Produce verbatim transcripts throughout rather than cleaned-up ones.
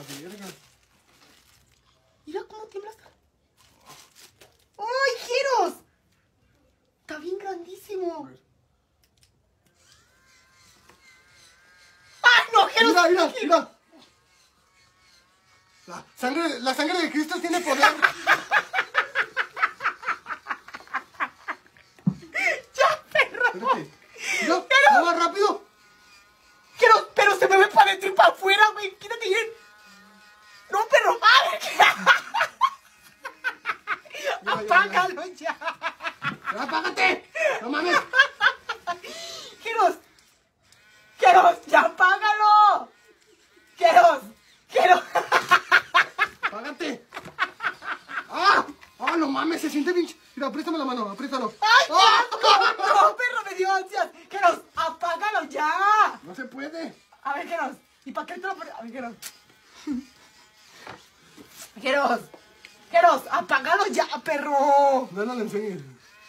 verga. Mira cómo tiembla. ¡Ay, Jeros! Está bien grandísimo. ¡Ay, no, Jeros! Mira, mira, mira. La sangre, la sangre de Cristo tiene poder. ¡Ya, perro! Espérate. Mira, Pero- va rápido. Jeros, pero se me ve para adentro y para afuera, güey. Quítate bien. No, perro. ¡A ver! Ya, ya, ya. ¡Apágalo ya! ¡Ya, apágate! ¡No mames! ¡Jeros! ¡Jeros! ¡Ya apágalo! ¡Jeros! ¡Jeros! ¡Apágate! ¡Ah! ¡Ah, no mames! Se siente bien. ch- Mira, apriétame la mano, apriétalo. ¡Ay, ¡Ah! qué asco! ¡No, perro! Me dio ansias. ¡Jeros! ¡Apágalo ya! No se puede. A ver, Jeros. ¿Y para qué te lo pones? A ver, Jeros. Jeros. Jeros, apágalo ya, perro. No, no le enseñes.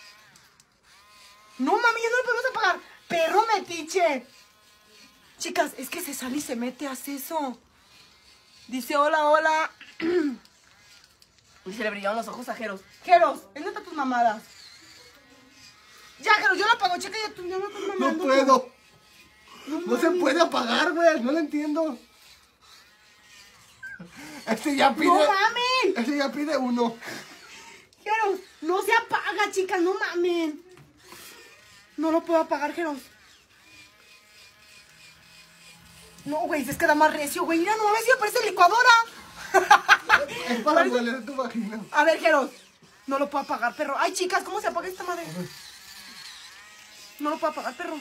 No, mami, ya no lo podemos apagar. Perro metiche. Chicas, es que se sale y se mete, hace eso. Dice hola, hola. Y se le brillaron los ojos a Jeros. Jeros, ¿en dónde están tus mamadas? Ya, Jeros, yo la apago, chica, ya tú ya no estás No mamando. puedo. No, No se mami. puede apagar, güey. No lo entiendo. Este ya pide. No mamen. Este ya pide uno. Jeros, no se apaga, chicas, no mamen. No lo puedo apagar, Jeros. No, güey, se queda más recio, güey. Mira, no mames, ya parece licuadora. Es para Parece- moler tu vagina. A ver, Jeros. No lo puedo apagar, perro. Ay, chicas, ¿cómo se apaga esta madre? No lo puedo apagar, perro.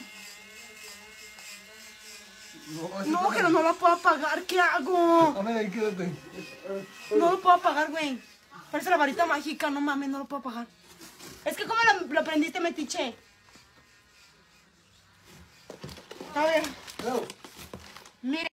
No, ese No, para- Jeros, no lo puedo apagar. ¿Qué hago? A ver, ahí quédate. No lo puedo apagar, güey. Parece la varita mágica. No mames, no lo puedo apagar. Es que, ¿cómo lo, lo prendiste, metiche? A ver. No. Mire.